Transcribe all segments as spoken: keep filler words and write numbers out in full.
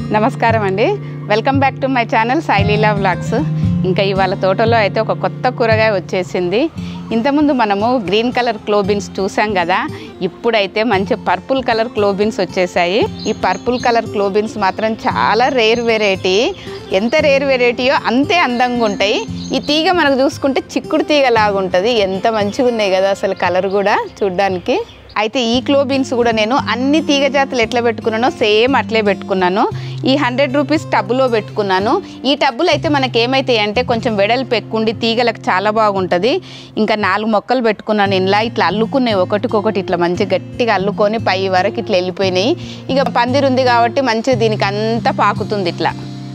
నమస్కారం అండి, welcome back to my channel Sailila vlogs. ఇంకా ఇవాళ తోటలో అయితే ఒక కొత్త కూరగాయ వచ్చేసింది. ఇంతకుముందు మనము గ్రీన్ కలర్ క్లోవ్ బీన్స్ చూసాం కదా, ఇప్పుడైతే మంచి పర్పుల్ కలర్ క్లోవ్ బీన్స్ వచ్చేసాయి. ఈ పర్పుల్ కలర్ క్లోవ్ బీన్స్ మాత్రం చాలా రేర్ వెరైటీ. ఎంత రేర్ వెరైటీయో అంతే అందంగా ఉంటాయి. ఈ తీగ మనకు చూసుకుంటే చిక్కుడు తీగ లాగా ఉంటుంది. ఎంత మంచిగా ఉన్నాయి కదా అసలు, కలర్ కూడా చూడ్డానికి. అయితే ఈ క్లోవ్ బీన్స్ కూడా నేను అన్ని తీగ జాతులు ఎట్లా పెట్టుకున్నానో సేమ్ అట్లే పెట్టుకున్నాను. ఈ హండ్రెడ్ రూపీస్ టబ్బులో పెట్టుకున్నాను. ఈ టబ్బులు అయితే మనకి ఏమైతాయి అంటే కొంచెం వెడల్పు ఎక్కుండి తీగలకు చాలా బాగుంటుంది. ఇంకా నాలుగు మొక్కలు పెట్టుకున్నాను. ఇలా ఇట్లా అల్లుకున్నాయి, ఒకటికొకటి ఇట్లా మంచి గట్టిగా అల్లుకొని పై వరకు ఇట్లా వెళ్ళిపోయినాయి. ఇక పందిరు ఉంది కాబట్టి మంచిగా దీనికి అంతా పాకుతుంది ఇట్లా.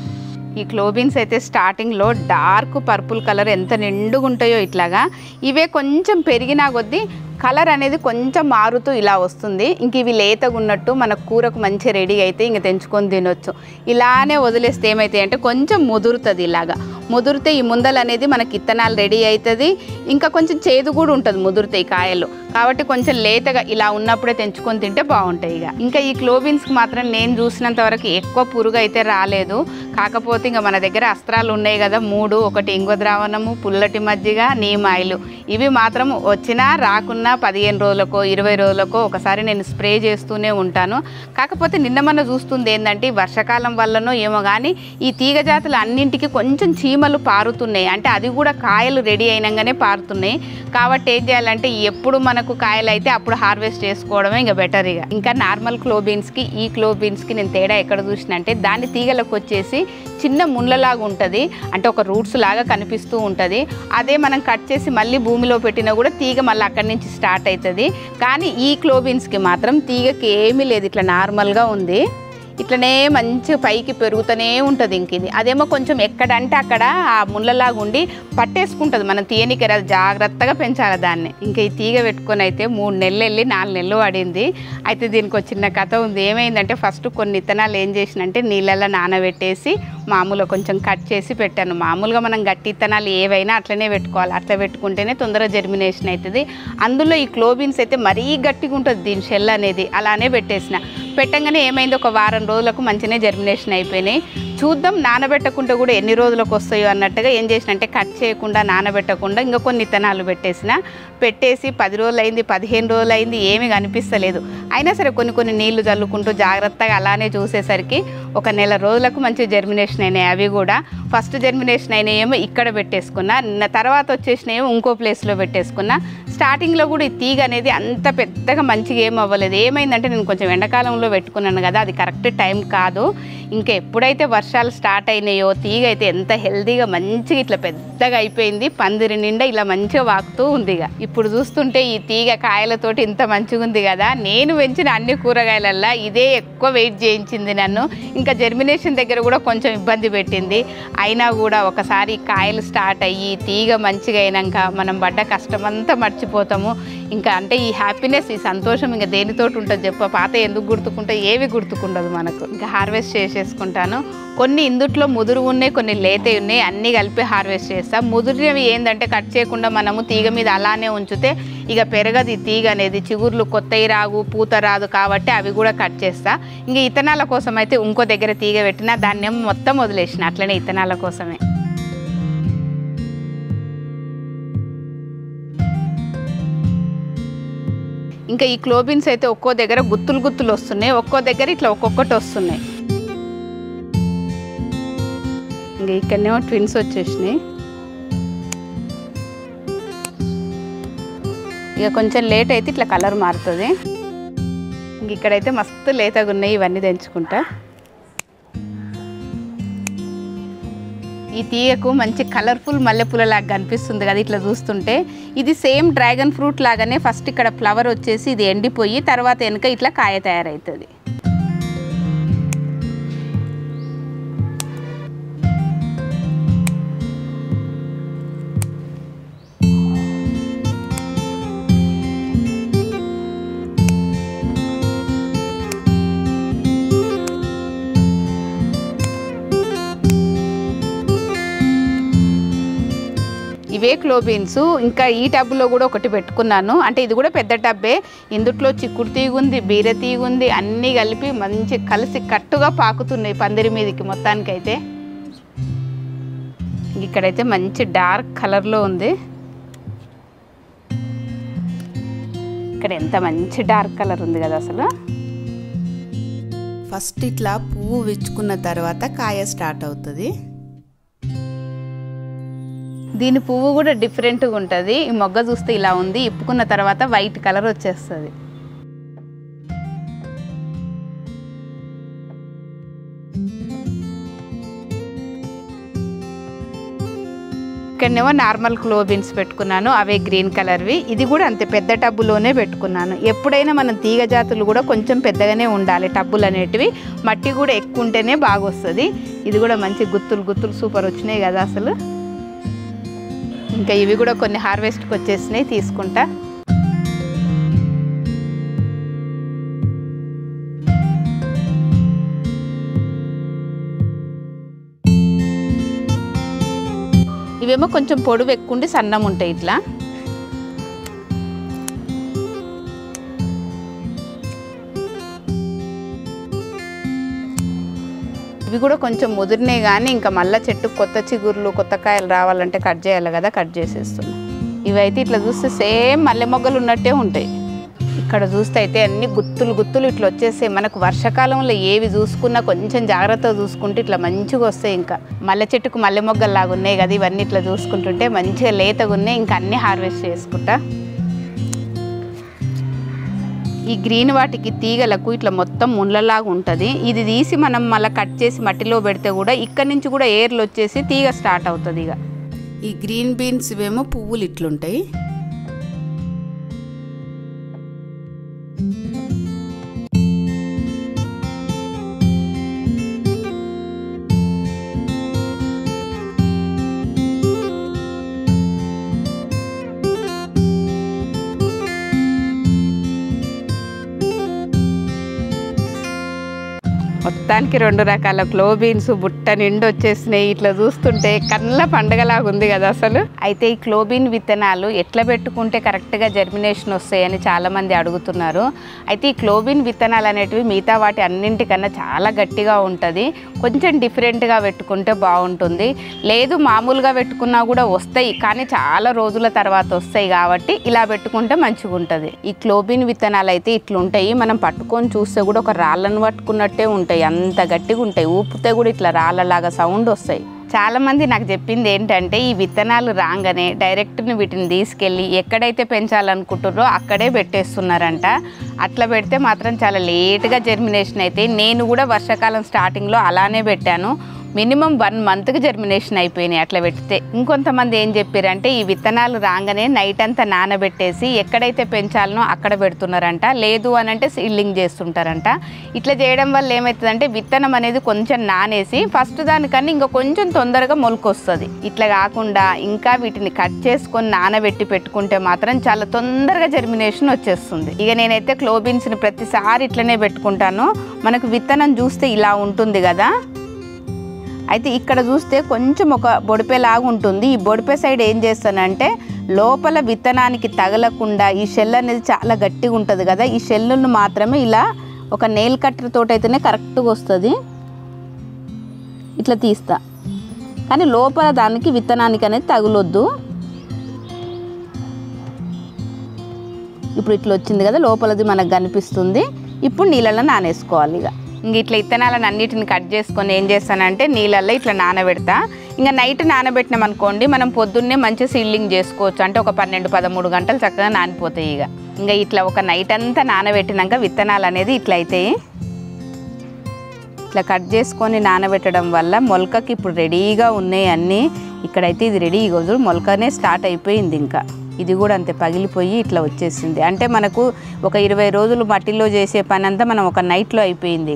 ఈ క్లోవ్ బీన్స్ అయితే స్టార్టింగ్లో డార్క్ పర్పుల్ కలర్ ఎంత నిండుగా ఉంటాయో ఇట్లాగా. ఇవే కొంచెం పెరిగినా కొద్దీ కలర్ అనేది కొంచెం మారుతూ ఇలా వస్తుంది. ఇంక ఇవి లేతగా ఉన్నట్టు మన కూరకు మంచి రెడీ అయితే ఇంక తెంచుకొని తినొచ్చు. ఇలానే వదిలేస్తే ఏమవుతాయి అంటే కొంచెం ముదురుతుంది. ఇలాగా ముదిరితే ఈ ముందలు అనేది మనకి ఇత్తనాలు రెడీ అవుతుంది. ఇంకా కొంచెం చేదు కూడా ఉంటుంది ముదురుతాయి కాయలు. కాబట్టి కొంచెం లేతగా ఇలా ఉన్నప్పుడే తెంచుకొని తింటే బాగుంటాయి. ఇక ఇంకా ఈ క్లోవ్ బీన్స్కి మాత్రం నేను చూసినంత వరకు ఎక్కువ పురుగు అయితే రాలేదు. కాకపోతే ఇంకా మన దగ్గర అస్త్రాలు ఉన్నాయి కదా మూడు, ఒకటి ఇంగు ద్రావణము, పుల్లటి మజ్జిగ, నీమాయిలు. ఇవి మాత్రం వచ్చినా రాకున్నా పదిహేను రోజులకో ఇరవై రోజులకో ఒకసారి నేను స్ప్రే చేస్తూనే ఉంటాను. కాకపోతే నిన్న మన చూస్తుంది ఏంటంటే వర్షాకాలం వల్లనో ఏమో కానీ ఈ తీగ జాతులు అన్నింటికి కొంచెం చీమలు పారుతున్నాయి. అంటే అది కూడా కాయలు రెడీ అయినాగానే పారుతున్నాయి. కాబట్టి ఏం చేయాలంటే ఎప్పుడు మనకు కాయలు అయితే అప్పుడు హార్వెస్ట్ చేసుకోవడమే ఇంకా బెటర్. ఇక ఇంకా నార్మల్ క్లోవ్ బీన్స్కి ఈ క్లోవ్ బీన్స్కి నేను తేడా ఎక్కడ చూసినంటే దాని తీగలకు వచ్చేసి చిన్న ముళ్ళలాగా ఉంటుంది. అంటే ఒక రూట్స్ లాగా కనిపిస్తూ ఉంటుంది. అదే మనం కట్ చేసి మళ్ళీ భూమిలో పెట్టినా కూడా తీగ మళ్ళీ అక్కడి నుంచి స్టార్ట్ అవుతుంది. కానీ ఈ క్లోవ్ బీన్స్కి మాత్రం తీగకి ఏమీ లేదు, ఇట్లా నార్మల్గా ఉంది. ఇట్లనే మంచిగా పైకి పెరుగుతూనే ఉంటుంది. ఇంక ఇది అదేమో కొంచెం ఎక్కడంటే అక్కడ ఆ ముళ్ళలాగా ఉండి పట్టేసుకుంటుంది. మనం తీయనికి అది జాగ్రత్తగా పెంచాలి దాన్ని. ఇంకా ఈ తీగ పెట్టుకొని అయితే మూడు నెలలు వెళ్ళి నాలుగు నెలలు పడింది. అయితే దీనికి ఒక చిన్న కథ ఉంది. ఏమైందంటే ఫస్ట్ కొన్ని ఇత్తనాలు ఏం చేసినంటే నీళ్ళల్లో నానబెట్టేసి మామూలుగా కొంచెం కట్ చేసి పెట్టాను. మామూలుగా మనం గట్టి ఇత్తనాలు ఏవైనా అట్లనే పెట్టుకోవాలి. అట్లా పెట్టుకుంటేనే తొందరగా జర్మినేషన్ అవుతుంది. అందులో ఈ క్లోవ్ బీన్స్ అయితే మరీ గట్టిగా ఉంటుంది దీని షెల్ అనేది. అలానే పెట్టేసిన. పెట్టంగానే ఏమైంది, ఒక వారం రోజులకు మంచిగానే జర్మినేషన్ అయిపోయినాయి. చూద్దాం నానబెట్టకుండా కూడా ఎన్ని రోజులకు వస్తాయో అన్నట్టుగా ఏం చేసిన అంటే కట్ చేయకుండా నానబెట్టకుండా ఇంకా కొన్ని ఇత్తనాలు పెట్టేసిన. పెట్టేసి పది రోజులు అయింది, పదిహేను రోజులు అయింది, ఏమీ కనిపిస్తలేదు. అయినా సరే కొన్ని కొన్ని నీళ్లు చల్లుకుంటూ జాగ్రత్తగా అలానే చూసేసరికి ఒక నెల రోజులకు మంచి జర్మినేషన్ అయినాయి. అవి కూడా ఫస్ట్ జర్మినేషన్ అయినాయేమో ఇక్కడ పెట్టేసుకున్నా, తర్వాత వచ్చేసినాయేమో ఇంకో ప్లేస్లో పెట్టేసుకున్నా. స్టార్టింగ్లో కూడా ఈ తీగ అనేది అంత పెద్దగా మంచిగా ఏం అవ్వలేదు. ఏమైందంటే నేను కొంచెం ఎండాకాలంలో పెట్టుకున్నాను కదా, అది కరెక్ట్ టైం కాదు. ఇంకా ఎప్పుడైతే వర్షాలు స్టార్ట్ అయినాయో తీగ అయితే ఎంత హెల్దీగా మంచిగా ఇట్లా పెద్దగా అయిపోయింది. పందిరి నిండా ఇలా మంచిగా వాకుతూ ఉంది. ఇక ఇప్పుడు చూస్తుంటే ఈ తీగ కాయలతోటి ఇంత మంచిగా ఉంది కదా. నేను పెంచిన అన్ని కూరగాయలల్లో ఇదే ఎక్కువ వెయిట్ చేయించింది నన్ను. ఇంకా జర్మినేషన్ దగ్గర కూడా కొంచెం ఇబ్బంది పెట్టింది. అయినా కూడా ఒకసారి కాయలు స్టార్ట్ అయ్యి తీగ మంచిగా అయినాక మనం పడ్డ కష్టమంతా మర్చిపోతాము. ఇంకా అంటే ఈ హ్యాపీనెస్, ఈ సంతోషం ఇంకా దేనితోటి ఉంటుంది చెప్ప. పాత ఎందుకు గుర్తుకుంటే ఏవి గుర్తుకుండదు మనకు. ఇంకా హార్వెస్ట్ చేసేసుకుంటాను. కొన్ని ఇందుట్లో ముదురు ఉన్నాయి, కొన్ని లేతే ఉన్నాయి, అన్నీ కలిపి హార్వెస్ట్ చేస్తాం. ముదురువి ఏంటంటే కట్ చేయకుండా మనము తీగ మీద అలానే ఉంచితే ఇక పెరగదు ఈ తీగ అనేది. చిగుర్లు కొత్తవి రాగు, పూత రాదు. కాబట్టి అవి కూడా కట్ చేస్తా. ఇంకా ఇత్తనాల కోసం అయితే ఇంకో దగ్గర తీగ పెట్టినా దాన్ని మొత్తం వదిలేసిన అట్లనే ఇత్తనాల కోసమే. ఇంకా ఈ క్లోవ్ బీన్స్ అయితే ఒక్కో దగ్గర గుత్తులు గుత్తులు వస్తున్నాయి, ఒక్కో దగ్గర ఇట్లా ఒక్కొక్కటి వస్తున్నాయి. ఇంకా ఇక్కడనేమో ట్విన్స్ వచ్చేసినాయి. ఇక కొంచెం లేట్ అయితే ఇట్లా కలర్ మారుతుంది. ఇంక ఇక్కడైతే మస్తు లేతగా ఉన్నాయి. ఇవన్నీ తెంచుకుంటా. ఈ తీగకు మంచి కలర్ఫుల్ మల్లెపూల లాగా కనిపిస్తుంది కదా ఇట్లా చూస్తుంటే. ఇది సేమ్ డ్రాగన్ ఫ్రూట్ లాగానే ఫస్ట్ ఇక్కడ ఫ్లవర్ వచ్చేసి ఇది ఎండిపోయి తర్వాత వెనక ఇట్లా కాయ తయారవుతుంది. ఈ ఇవే క్లో బీన్స్ ఇంకా ఈ టబ్లో కూడా ఒకటి పెట్టుకున్నాను. అంటే ఇది కూడా పెద్ద టబ్బే. ఇందుట్లో చిక్కుడు తీగ ఉంది, బీర తీగ ఉంది, అన్నీ కలిపి మంచి కలిసి కట్టుగా పాకుతున్నాయి పందిరి మీదకి మొత్తానికైతే. ఇక్కడైతే మంచి డార్క్ కలర్లో ఉంది. ఇక్కడ ఎంత మంచి డార్క్ కలర్ ఉంది కదా అసలు. ఫస్ట్ ఇట్లా పువ్వు విచ్చుకున్న తర్వాత కాయ స్టార్ట్ అవుతుంది. దీని పువ్వు కూడా డిఫరెంట్గా ఉంటుంది. ఈ మొగ్గ చూస్తే ఇలా ఉంది, ఇప్పుకున్న తర్వాత వైట్ కలర్ వచ్చేస్తుంది. ఇక్కడనేమో నార్మల్ క్లో బీన్స్ పెట్టుకున్నాను, అవే గ్రీన్ కలర్వి. ఇది కూడా అంతే పెద్ద టబ్బులోనే పెట్టుకున్నాను. ఎప్పుడైనా మనం తీగ జాతులు కూడా కొంచెం పెద్దగానే ఉండాలి టబ్బులు అనేటివి. మట్టి కూడా ఎక్కువ ఉంటేనే బాగా వస్తుంది. ఇది కూడా మంచి గుత్తులు గుత్తులు సూపర్ వచ్చినాయి కదా అసలు. ఇంకా ఇవి కూడా కొన్ని హార్వెస్ట్కి వచ్చేసినాయి, తీసుకుంటా. ఇవేమో కొంచెం పొడువు ఎక్కుండి సన్నం ఉంటాయి ఇట్లా. ఇవి కూడా కొంచెం ముదిరినాయి కానీ ఇంకా మళ్ళీ చెట్టు కొత్త చిగుర్లు కొత్త కాయలు రావాలంటే కట్ చేయాలి కదా, కట్ చేసేస్తున్నాం. ఇవైతే ఇట్లా చూస్తే సేమ్ మల్లె మొగ్గలు ఉన్నట్టే ఉంటాయి. ఇక్కడ చూస్తే అయితే అన్ని గుత్తులు గుత్తులు ఇట్లా వచ్చేస్తాయి. మనకు వర్షాకాలంలో ఏవి చూసుకున్నా కొంచెం జాగ్రత్తగా చూసుకుంటే ఇట్లా మంచిగా వస్తాయి. ఇంకా మల్లె చెట్టుకు మల్లె మొగ్గలు లాగా ఉన్నాయి కదా, ఇవన్నీ ఇట్లా చూసుకుంటుంటే మంచిగా లేతగా ఉన్నాయి. ఇంకా అన్నీ హార్వెస్ట్ చేసుకుంటా. ఈ గ్రీన్ వాటికి తీగలకు ఇట్లా మొత్తం ముళ్ళలాగా ఉంటుంది. ఇది తీసి మనం మళ్ళీ కట్ చేసి మట్టిలో పెడితే కూడా ఇక్కడ నుంచి కూడా ఏర్లు వచ్చేసి తీగ స్టార్ట్ అవుతుంది. ఇక ఈ గ్రీన్ బీన్స్ ఇవేమో పువ్వులు ఇట్లుంటాయి. మొత్తానికి రెండు రకాల క్లో బీన్స్ బుట్ట నిండి వచ్చేసినాయి. ఇట్లా చూస్తుంటే కళ్ళ పండగలాగా ఉంది కదా అసలు. అయితే ఈ క్లో బీన్ విత్తనాలు ఎట్లా పెట్టుకుంటే కరెక్ట్గా జర్మినేషన్ వస్తాయని చాలామంది అడుగుతున్నారు. అయితే ఈ క్లో బీన్ విత్తనాలు అనేటివి మిగతా వాటి అన్నింటికన్నా చాలా గట్టిగా ఉంటుంది. కొంచెం డిఫరెంట్గా పెట్టుకుంటే బాగుంటుంది. లేదు మామూలుగా పెట్టుకున్నా కూడా వస్తాయి, కానీ చాలా రోజుల తర్వాత వస్తాయి కాబట్టి ఇలా పెట్టుకుంటే మంచిగా ఉంటుంది. ఈ క్లో బీన్ విత్తనాలు అయితే ఇట్లుంటాయి. మనం పట్టుకొని చూస్తే కూడా ఒక రాళ్ళను పట్టుకున్నట్టే ఉంటాయి, అంత గట్టిగా ఉంటాయి. ఊపితే కూడా ఇట్లా రాళ్ళలాగా సౌండ్ వస్తాయి. చాలామంది నాకు చెప్పింది ఏంటంటే ఈ విత్తనాలు రాగానే డైరెక్ట్ని వీటిని తీసుకెళ్ళి ఎక్కడైతే పెంచాలనుకుంటారో అక్కడే పెట్టేస్తున్నారంట. అట్లా పెడితే మాత్రం చాలా లేట్గా జర్మినేషన్ అయితే. నేను కూడా వర్షాకాలం స్టార్టింగ్లో అలానే పెట్టాను. మినిమం వన్ మంత్కి జర్మినేషన్ అయిపోయినాయి అట్లా పెడితే. ఇంకొంతమంది ఏం చెప్పారంటే ఈ విత్తనాలు రాగానే నైట్ అంతా నానబెట్టేసి ఎక్కడైతే పెంచాలనో అక్కడ పెడుతున్నారంట. లేదు అని అంటే సీడ్లింగ్ చేస్తుంటారంట. ఇట్లా చేయడం వల్ల ఏమవుతుందంటే విత్తనం అనేది కొంచెం నానేసి ఫస్ట్ దానికన్నా ఇంకా కొంచెం తొందరగా మొలకొస్తుంది. ఇట్లా కాకుండా ఇంకా వీటిని కట్ చేసుకొని నానబెట్టి పెట్టుకుంటే మాత్రం చాలా తొందరగా జర్మినేషన్ వచ్చేస్తుంది. ఇక నేనైతే క్లో బీన్స్ని ప్రతిసారి ఇట్లనే పెట్టుకుంటాను. మనకు విత్తనం చూస్తే ఇలా ఉంటుంది కదా, అయితే ఇక్కడ చూస్తే కొంచెం ఒక బొడిపేలాగా ఉంటుంది. ఈ బొడిపే సైడ్ ఏం చేస్తానంటే లోపల విత్తనానికి తగలకుండా ఈ షెల్ అనేది చాలా గట్టిగా ఉంటుంది కదా, ఈ షెల్లును మాత్రమే ఇలా ఒక నెయిల్ కట్టర్ తోటి అయితేనే కరెక్ట్గా వస్తుంది. ఇట్లా తీస్తా, కానీ లోపల దానికి విత్తనానికి అనేది తగులొద్దు. ఇప్పుడు ఇట్లా వచ్చింది కదా, లోపలది మనకు కనిపిస్తుంది. ఇప్పుడు నీళ్ళలో నానేసుకోవాలి. ఇక ఇంక ఇట్లా విత్తనాలను అన్నిటిని కట్ చేసుకొని ఏం చేస్తానంటే నీళ్ళల్లో ఇట్లా నానబెడతా. ఇంకా నైట్ నానబెట్టినాం అనుకోండి మనం పొద్దున్నే మంచిగా సీడ్లింగ్ చేసుకోవచ్చు. అంటే ఒక పన్నెండు పదమూడు గంటలు చక్కగా నానిపోతాయి. ఇక ఇంకా ఇట్లా ఒక నైట్ అంతా నానబెట్టినాక విత్తనాలు అనేది ఇట్లా అవుతాయి. ఇట్లా కట్ చేసుకొని నానబెట్టడం వల్ల మొలకకి ఇప్పుడు రెడీగా ఉన్నాయి అన్నీ. ఇక్కడైతే ఇది రెడీ రోజు మొలకనే స్టార్ట్ అయిపోయింది. ఇంకా ఇది కూడా అంతే పగిలిపోయి ఇట్లా వచ్చేసింది. అంటే మనకు ఒక ఇరవై రోజులు మట్టిలో చేసే పని అంతా మనం ఒక నైట్లో అయిపోయింది. ఇక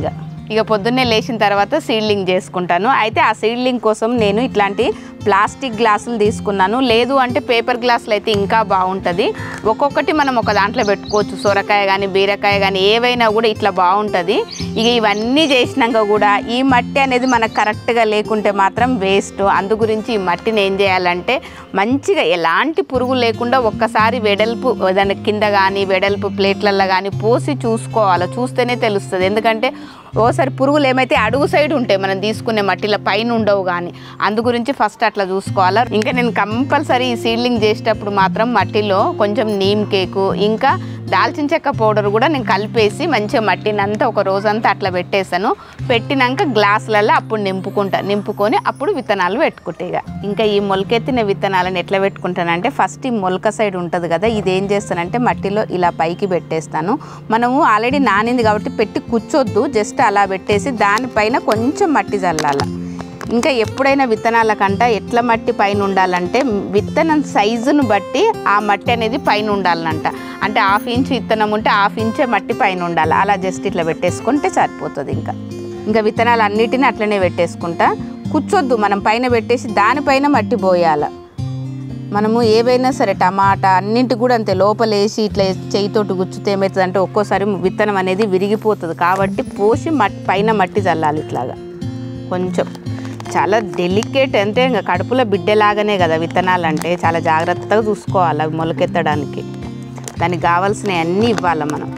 ఇక పొద్దున్నే లేచిన తర్వాత సీడ్లింగ్ చేసుకుంటాను. అయితే ఆ సీడ్లింగ్ కోసం నేను ఇట్లాంటి ప్లాస్టిక్ గ్లాసులు తీసుకున్నాను. లేదు అంటే పేపర్ గ్లాసులు అయితే ఇంకా బాగుంటుంది. ఒక్కొక్కటి మనం ఒక దాంట్లో పెట్టుకోవచ్చు. సొరకాయ కానీ బీరకాయ కానీ ఏవైనా కూడా ఇట్లా బాగుంటుంది. ఇక ఇవన్నీ చేసినాక కూడా ఈ మట్టి అనేది మనకు కరెక్ట్గా లేకుంటే మాత్రం వేస్ట్. అందు గురించి ఈ మట్టిని ఏం చేయాలంటే మంచిగా ఎలాంటి పురుగు లేకుండా ఒక్కసారి వెడల్పు దాని కింద కానీ వెడల్పు ప్లేట్లలో కానీ పోసి చూసుకోవాలి. చూస్తేనే తెలుస్తుంది. ఎందుకంటే ఓసారి పురుగులు ఏమైతే అడుగు సైడ్ ఉంటాయి మనం తీసుకునే మట్టిలో, పైన ఉండవు. కానీ అందు గురించి ఫస్ట్ అట్లా చూసుకోవాలి. ఇంకా నేను కంపల్సరీ ఈ సీడ్లింగ్ చేసేటప్పుడు మాత్రం మట్టిలో కొంచెం నీమ్ కేకు ఇంకా దాల్చిన చెక్క పౌడర్ కూడా నేను కలిపేసి మంచిగా మట్టిని అంతా ఒక రోజంతా అట్లా పెట్టేసాను. పెట్టినాక గ్లాసులలో అప్పుడు నింపుకుంటా. నింపుకొని అప్పుడు విత్తనాలు పెట్టుకుంటే ఇక ఇంకా ఈ మొలకెత్తిన విత్తనాలను ఎట్లా పెట్టుకుంటానంటే ఫస్ట్ ఈ మొలక సైడ్ ఉంటుంది కదా, ఇది ఏం చేస్తానంటే మట్టిలో ఇలా పైకి పెట్టేస్తాను. మనము ఆల్రెడీ నానింది కాబట్టి పెట్టి కూర్చోద్దు, జస్ట్ అలా పెట్టేసి దానిపైన కొంచెం మట్టి చల్లాల. ఇంకా ఎప్పుడైనా విత్తనాల కంట ఎట్లా మట్టి పైన ఉండాలంటే విత్తనం సైజును బట్టి ఆ మట్టి అనేది పైన ఉండాలంట. అంటే హాఫ్ ఇంచ్ విత్తనం ఉంటే హాఫ్ ఇంచే మట్టి పైన ఉండాలి. అలా జస్ట్ ఇట్లా పెట్టేసుకుంటే సరిపోతుంది. ఇంకా ఇంకా విత్తనాలు అన్నిటిని అట్లనే పెట్టేసుకుంటా. కూర్చోద్దు, మనం పైన పెట్టేసి దానిపైన మట్టి పోయాలి. మనము ఏవైనా సరే టమాటా అన్నింటి కూడా అంతే లోపలేసి ఇట్లా చేయితోటి గుచ్చితే ఏమవుతుంది అంటే ఒక్కోసారి విత్తనం అనేది విరిగిపోతుంది. కాబట్టి పోసి మట్టి పైన మట్టి చల్లాలి. ఇట్లాగా కొంచెం చాలా డెలికేట్, అంటే ఇంకా కడుపులో బిడ్డలాగానే కదా విత్తనాలు అంటే చాలా జాగ్రత్తగా చూసుకోవాలి అవి మొలకెత్తడానికి. దానికి కావాల్సినవి అన్నీ ఇవ్వాలి మనం.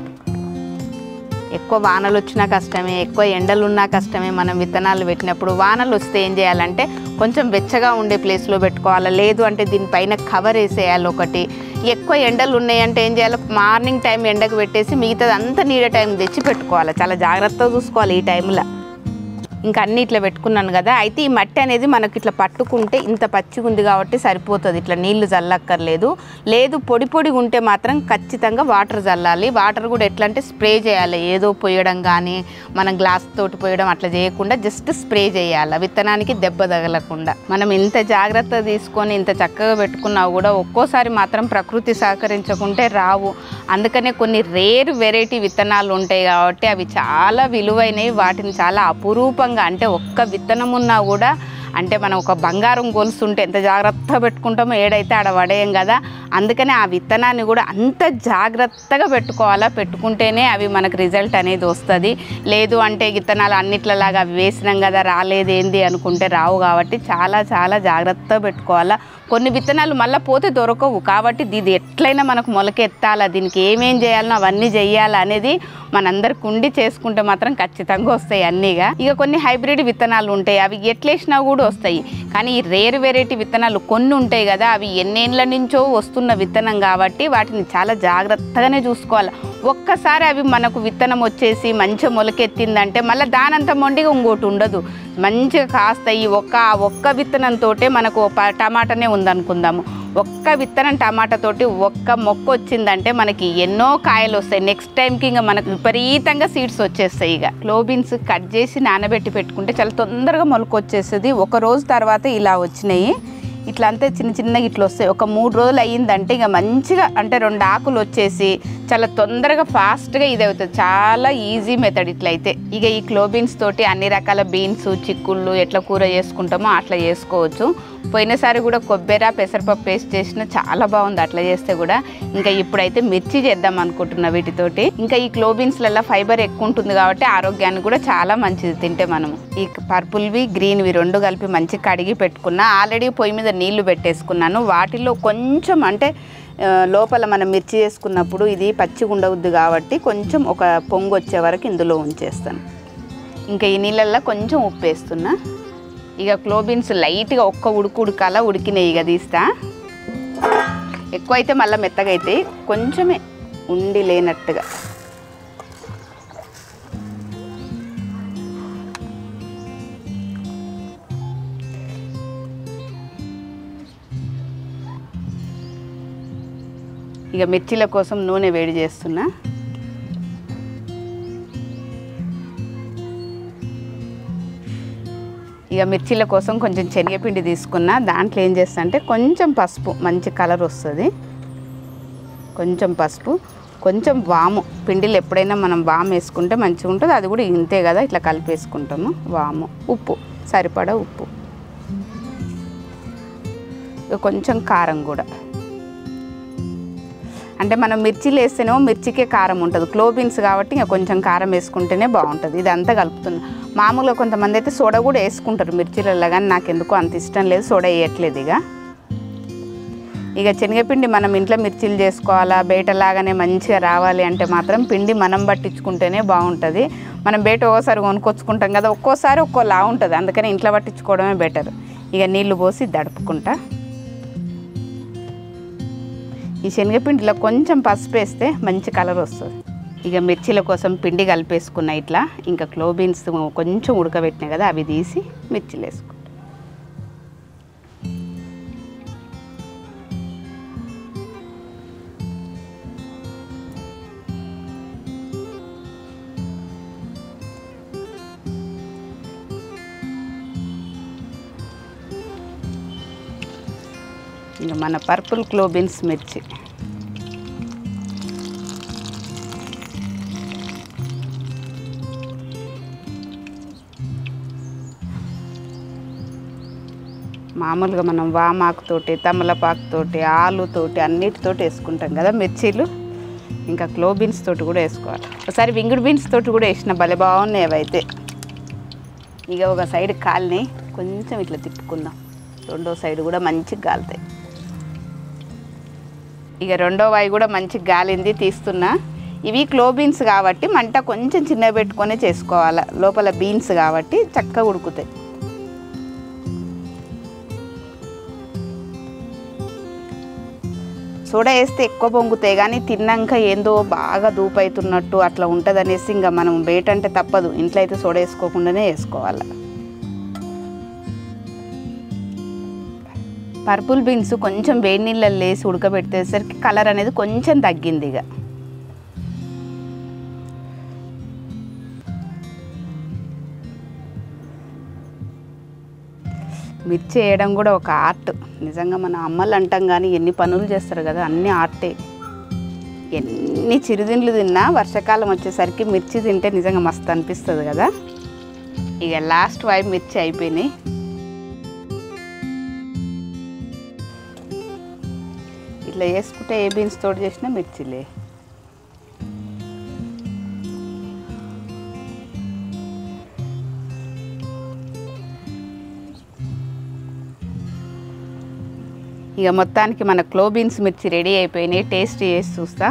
ఎక్కువ వానలు వచ్చినా కష్టమే, ఎక్కువ ఎండలు ఉన్నా కష్టమే. మనం విత్తనాలు పెట్టినప్పుడు వానలు వస్తే ఏం చేయాలంటే కొంచెం వెచ్చగా ఉండే ప్లేస్లో పెట్టుకోవాలి. లేదు అంటే దీనిపైన కవర్ వేసేయాలి ఒకటి. ఎక్కువ ఎండలు ఉన్నాయంటే ఏం చేయాలి, మార్నింగ్ టైం ఎండకు పెట్టేసి మిగతాది అంతా నీడ టైం తెచ్చి పెట్టుకోవాలి. చాలా జాగ్రత్తగా చూసుకోవాలి ఈ టైంలో. ఇంకా అన్నీ ఇట్లా పెట్టుకున్నాను కదా. అయితే ఈ మట్టి అనేది మనకి ఇట్లా పట్టుకుంటే ఇంత పచ్చిగా ఉంది కాబట్టి సరిపోతుంది. ఇట్లా నీళ్లు చల్లక్కర్లేదు. లేదు పొడి పొడి ఉంటే మాత్రం ఖచ్చితంగా వాటర్ చల్లాలి. వాటర్ కూడా ఎట్లా అంటే స్ప్రే చేయాలి. ఏదో పోయడం కానీ మనం గ్లాస్ తోటి పోయడం అట్లా చేయకుండా జస్ట్ స్ప్రే చేయాలి, విత్తనానికి దెబ్బ తగలకుండా. మనం ఇంత జాగ్రత్త తీసుకొని ఇంత చక్కగా పెట్టుకున్నా కూడా ఒక్కోసారి మాత్రం ప్రకృతి సహకరించకుంటే రావు. అందుకనే కొన్ని రేర్ వెరైటీ విత్తనాలు ఉంటాయి కాబట్టి అవి చాలా విలువైనవి. వాటిని చాలా అపురూపంగా, అంటే ఒక్క విత్తనం ఉన్నా కూడా అంటే మనం ఒక బంగారం గొలుస్తుంటే ఎంత జాగ్రత్తగా పెట్టుకుంటామో ఏడైతే ఆడ పడేయం కదా. అందుకనే ఆ విత్తనాన్ని కూడా అంత జాగ్రత్తగా పెట్టుకోవాలా. పెట్టుకుంటేనే అవి మనకు రిజల్ట్ అనేది వస్తుంది. లేదు అంటే విత్తనాలు అన్నిట్లలాగా అవి వేసినాం కదా రాలేదు ఏంది అనుకుంటే రావు. కాబట్టి చాలా చాలా జాగ్రత్తగా పెట్టుకోవాలా. కొన్ని విత్తనాలు మళ్ళీ పోతే దొరకవు. కాబట్టి ఇది ఎట్లయినా మనకు మొలకెత్తాలా, దీనికి ఏమేం చేయాలనో అవన్నీ చేయాలి అనేది మనందరికి ఉండి చేసుకుంటే మాత్రం ఖచ్చితంగా వస్తాయి అన్నీగా. ఇక కొన్ని హైబ్రిడ్ విత్తనాలు ఉంటాయి, అవి ఎట్లేసినా కూడా వస్తాయి. కానీ ఈ రేర్ వెరైటీ విత్తనాలు కొన్ని ఉంటాయి కదా, అవి ఎన్నేళ్ళ నుంచో వస్తున్న విత్తనం కాబట్టి వాటిని చాలా జాగ్రత్తగానే చూసుకోవాలి. ఒక్కసారి అవి మనకు విత్తనం వచ్చేసి మంచిగా మొలకెత్తిందంటే మళ్ళీ దానంత మొండిగా ఇంకోటి ఉండదు, మంచిగా కాస్తాయి. ఒక్క ఒక్క విత్తనంతో మనకు టమాటానే ఉందనుకుందాము, ఒక్క విత్తనం టమాటాతోటి ఒక్క మొక్క వచ్చిందంటే మనకి ఎన్నో కాయలు వస్తాయి. నెక్స్ట్ టైంకి ఇంకా మనకు విపరీతంగా సీడ్స్ వచ్చేస్తాయి. ఇక క్లోవ్ బీన్స్ కట్ చేసి నానబెట్టి పెట్టుకుంటే చాలా తొందరగా మొలక వచ్చేస్తుంది. ఒక రోజు తర్వాత ఇలా వచ్చినాయి, ఇట్లా అంతే చిన్న చిన్నగా ఇట్లా వస్తాయి. ఒక మూడు రోజులు అయ్యిందంటే ఇక మంచిగా అంటే రెండు ఆకులు వచ్చేసి చాలా తొందరగా ఫాస్ట్గా ఇది అవుతుంది. చాలా ఈజీ మెథడ్ ఇట్లయితే. ఇక ఈ క్లోవ్ బీన్స్ తోటి అన్ని రకాల బీన్స్ చిక్కుళ్ళు ఎట్లా కూర చేసుకుంటామో అట్లా చేసుకోవచ్చు. పోయినసారి కూడా కొబ్బరి పెసరపప్పు పేస్ట్ చేసిన చాలా బాగుంది అట్లా చేస్తే కూడా. ఇంకా ఇప్పుడైతే మిర్చి చేద్దాం అనుకుంటున్నా వీటితోటి. ఇంకా ఈ క్లోవ్ బీన్స్లలో ఫైబర్ ఎక్కువ ఉంటుంది కాబట్టి ఆరోగ్యానికి కూడా చాలా మంచిది తింటే. మనము ఈ పర్పుల్వి గ్రీన్వి రెండు కలిపి మంచిగా కడిగి పెట్టుకున్నా. ఆల్రెడీ పొయ్యి మీద నీళ్లు పెట్టేసుకున్నాను. వాటిలో కొంచెం అంటే లోపల మనం మిర్చి చేసుకున్నప్పుడు ఇది పచ్చిగా ఉండవద్దు కాబట్టి కొంచెం ఒక పొంగు వచ్చే వరకు ఇందులో ఉంచేస్తాను. ఇంకా ఈ నీళ్ళల్లో కొంచెం ఉప్పు వేస్తున్నా. ఇక క్లోవ్ బీన్స్ లైట్గా ఒక్క ఉడుకు ఉడకాల ఉడికినాయి. ఇక తీస్తా. ఎక్కువ అయితే మళ్ళీ మెత్తగా అవుతాయి, కొంచెమే ఉండి లేనట్టుగా. ఇక మిర్చీల కోసం నూనె వేడి చేస్తున్నా. ఇక మిర్చీల కోసం కొంచెం శనగపిండి తీసుకున్నా. దాంట్లో ఏం చేస్తా అంటే కొంచెం పసుపు, మంచి కలర్ వస్తుంది. కొంచెం పసుపు, కొంచెం వాము, పిండిలు ఎప్పుడైనా మనం వాము వేసుకుంటే మంచిగా ఉంటుంది. అది కూడా ఇంతే కదా, ఇట్లా కలిపేసుకుంటాము. వాము, ఉప్పు సరిపడా ఉప్పు, కొంచెం కారం కూడా. అంటే మనం మిర్చిలు వేస్తేనేమో మిర్చికే కారం ఉంటుంది, క్లోవ్ బీన్స్ కాబట్టి ఇంకా కొంచెం కారం వేసుకుంటేనే బాగుంటుంది. ఇదంతా కలుపుతున్నాం. మామూలుగా కొంతమంది అయితే సోడా కూడా వేసుకుంటారు మిర్చిలలో, కానీ నాకు ఎందుకో అంత ఇష్టం లేదు, సోడా వేయట్లేదు. ఇక ఇక శనగపిండి మనం ఇంట్లో మిర్చిలు చేసుకోవాలా, బయటలాగానే మంచిగా రావాలి అంటే మాత్రం పిండి మనం పట్టించుకుంటేనే బాగుంటుంది. మనం బయట ఒక్కోసారి కొనుక్కొచ్చుకుంటాం కదా, ఒక్కోసారి ఒక్కోలా ఉంటుంది, అందుకని ఇంట్లో పట్టించుకోవడమే బెటర్. ఇక నీళ్లు పోసి దడుపుకుంటా. ఈ శనగపిండిలో కొంచెం పసుపు వేస్తే మంచి కలర్ వస్తుంది. ఇక మిర్చిల కోసం పిండి కలిపేసుకున్న ఇట్లా. ఇంకా క్లోవ్ బీన్స్ కొంచెం ఉడకబెట్టినాయి కదా, అవి తీసి మిర్చిలు వేసుకుంటాం. ఇంకా మన పర్పుల్ క్లోవ్ బీన్స్ మిర్చి. మామూలుగా మనం వామాకుతోటి, తమలపాకుతోటి, ఆలుతోటి అన్నిటితోటి వేసుకుంటాం కదా మిర్చీలు. ఇంకా క్లోవ్ బీన్స్ తోటి కూడా వేసుకోవాలి. ఒకసారి వింగుడు బీన్స్ తోటి కూడా వేసిన భలే బాగున్నాయి అవైతే. ఇక ఒక సైడ్ కాలిని కొంచెం ఇట్లా తిప్పుకుందాం, రెండో సైడ్ కూడా మంచిగా కాలుతాయి. ఇక రెండో వాయి కూడా మంచిగా గాలింది, తీస్తున్నా. ఇవి క్లోవ్ బీన్స్ కాబట్టి మంట కొంచెం చిన్నగా పెట్టుకొని చేసుకోవాలి, లోపల బీన్స్ కాబట్టి చక్కగా ఉడుకుతాయి. సోడా వేస్తే ఎక్కువ పొంగుతాయి, కానీ తిన్నాక ఏందో బాగా దూపవుతున్నట్టు అట్లా ఉంటుంది అనేసి ఇంకా మనం బయట అంటే తప్పదు, ఇంట్లో అయితే సోడా వేసుకోకుండానే వేసుకోవాలి. పర్పుల్ బీన్స్ కొంచెం వేడి నీళ్ళల్లో వేసి ఉడకబెట్టేసరికి కలర్ అనేది కొంచెం తగ్గింది. ఇక మిర్చి వేయడం కూడా ఒక ఆర్ట్ నిజంగా. మన అమ్మలు అంటాం కానీ ఎన్ని పనులు చేస్తారు కదా, అన్నీ ఆర్టే. ఎన్ని చిరుదిండ్లు తిన్నా వర్షాకాలం వచ్చేసరికి మిర్చి తింటే నిజంగా మస్తు అనిపిస్తుంది కదా. ఇక లాస్ట్ వైపు మిర్చి అయిపోయినాయి. ఇట్లా వేసుకుంటే ఏ బీన్స్ తోటి చేసినా మిర్చిలే. ఇక మొత్తానికి మన క్లోవ్ బీన్స్ మిర్చి రెడీ అయిపోయినాయి. టేస్ట్ చేసి చూస్తా.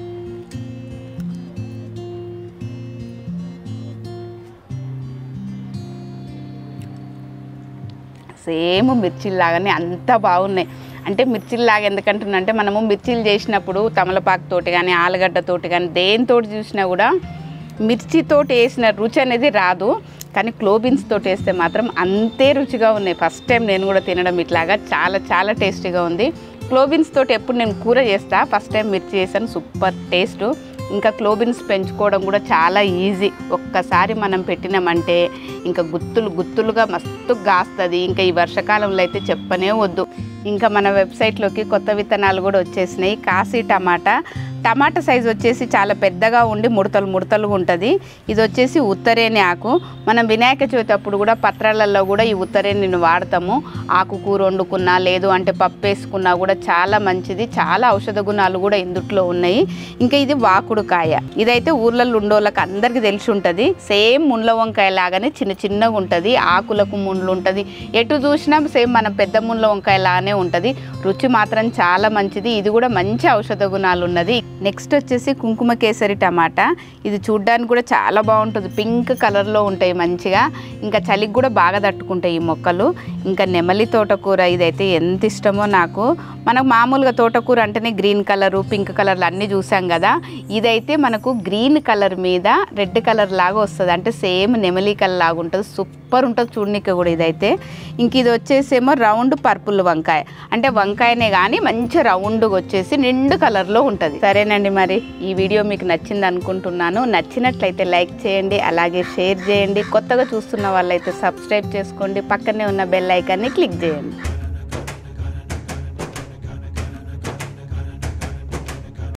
సేమ్ మిర్చిలాగానే అంత బాగున్నాయి. అంటే మిర్చిలాగా ఎందుకంటున్నా అంటే మనము మిర్చీలు చేసినప్పుడు తమలపాకుతోటి కానీ ఆలుగడ్డతోటి కానీ దేనితోటి చూసినా కూడా మిర్చితోటి వేసిన రుచి అనేది రాదు, కానీ క్లోవ్ బీన్స్ తోటి వేస్తే మాత్రం అంతే రుచిగా ఉన్నాయి. ఫస్ట్ టైం నేను కూడా తినడం ఇట్లాగా, చాలా చాలా టేస్టీగా ఉంది. క్లోవ్ బీన్స్ తోటి ఎప్పుడు నేను కూర చేస్తా, ఫస్ట్ టైం మిర్చి చేశాను, సూపర్ టేస్ట్. ఇంకా క్లోవ్ బీన్స్ పెంచుకోవడం కూడా చాలా ఈజీ. ఒక్కసారి మనం పెట్టినామంటే ఇంకా గుత్తులు గుత్తులుగా మస్తు కాస్తుంది. ఇంకా ఈ వర్షాకాలంలో అయితే చెప్పనే వద్దు. ఇంకా మన వెబ్సైట్లోకి కొత్త విత్తనాలు కూడా వచ్చేసినాయి. కాశీ టమాటా, టమాటా సైజు వచ్చేసి చాలా పెద్దగా ఉండి ముడతలు ముడతలుగా ఉంటుంది. ఇది వచ్చేసి ఉత్తరేణి ఆకు. మనం వినాయక చవితి అప్పుడు కూడా పత్రాలలో కూడా ఈ ఉత్తరేణిని వాడతాము. ఆకు కూర వండుకున్నా లేదు అంటే పప్పు వేసుకున్నా కూడా చాలా మంచిది. చాలా ఔషధ గుణాలు కూడా ఇందుట్లో ఉన్నాయి. ఇంకా ఇది వాకుడు కాయ. ఇదైతే ఊర్లలో ఉండోళ్ళకి అందరికీ తెలిసి ఉంటుంది. సేమ్ ముండ్ల వంకాయ లాగానే చిన్న చిన్నగా ఉంటుంది. ఆకులకు ముండ్లు ఉంటుంది. ఎటు చూసినా సేమ్ మన పెద్ద ముండ్ల వంకాయ లాగానే ఉంటుంది. రుచి మాత్రం చాలా మంచిది. ఇది కూడా మంచి ఔషధ గుణాలు ఉన్నది. నెక్స్ట్ వచ్చేసి కుంకుమ కేసరి టమాటా. ఇది చూడ్డానికి కూడా చాలా బాగుంటుంది. పింక్ కలర్లో ఉంటాయి మంచిగా. ఇంకా చలికి కూడా బాగా తట్టుకుంటాయి ఈ మొక్కలు. ఇంకా నెమలి తోటకూర, ఇదైతే ఎంత ఇష్టమో నాకు. మనకు మామూలుగా తోటకూర అంటేనే గ్రీన్ కలరు పింక్ కలర్లు అన్నీ చూసాం కదా. ఇదైతే మనకు గ్రీన్ కలర్ మీద రెడ్ కలర్ లాగా వస్తుంది. అంటే సేమ్ నెమలి కలర్ లాగా ఉంటుంది. సూపర్ ఉంటుంది చూడనీకి కూడా ఇదైతే. ఇంక ఇది వచ్చేసేమో రౌండ్ పర్పుల్ వంకాయ. అంటే వంకాయనే కానీ మంచి రౌండ్గా వచ్చేసి నిండు కలర్లో ఉంటుంది. సరేనండి, మరి ఈ వీడియో మీకు నచ్చింది అనుకుంటున్నాను. నచ్చినట్లయితే లైక్ చేయండి, అలాగే షేర్ చేయండి. కొత్తగా చూస్తున్న వాళ్ళైతే సబ్స్క్రైబ్ చేసుకోండి. పక్కనే ఉన్న బెల్ ఐకాన్ని క్లిక్ చేయండి.